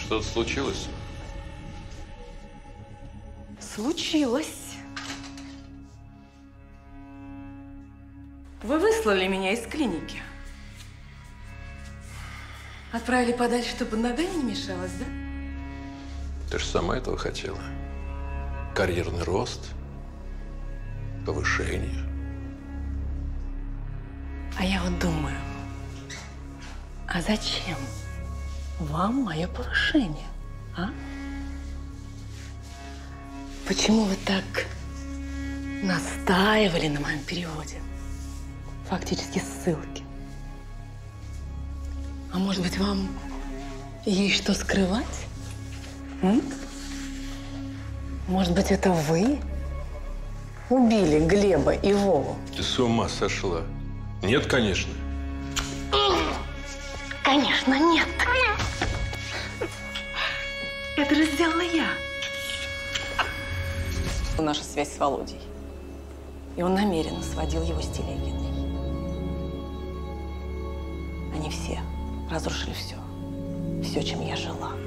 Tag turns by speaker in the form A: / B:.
A: Что-то случилось?
B: Случилось. Вы выслали меня из клиники. Отправили подальше, чтобы ногами не мешалась, да?
A: Ты же сама этого хотела. Карьерный рост, повышение.
B: А я вот думаю, а зачем вам мое повышение, а? Почему вы так настаивали на моем переводе? Фактически ссылки. А может быть, вам есть что скрывать? Может быть, это вы убили Глеба и Вову?
A: Ты с ума сошла? Нет, конечно.
B: Конечно, нет. Это же сделала я. Наша связь с Володей. И он намеренно сводил его с Телегиной. Они все разрушили все. Все, чем я жила.